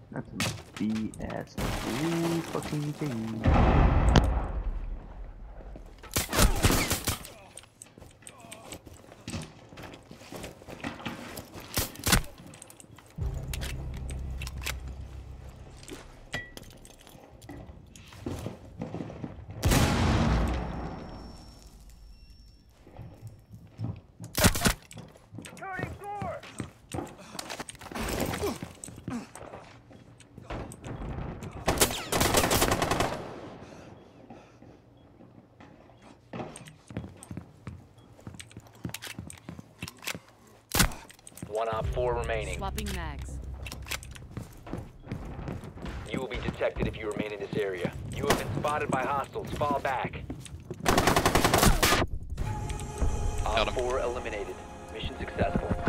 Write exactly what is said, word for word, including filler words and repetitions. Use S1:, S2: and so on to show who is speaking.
S1: That's some B S. Ooh, fucking thing.
S2: One op four remaining.
S3: Swapping mags.
S2: You will be detected if you remain in this area. You have been spotted by hostiles. Fall back. Op four eliminated. Mission successful.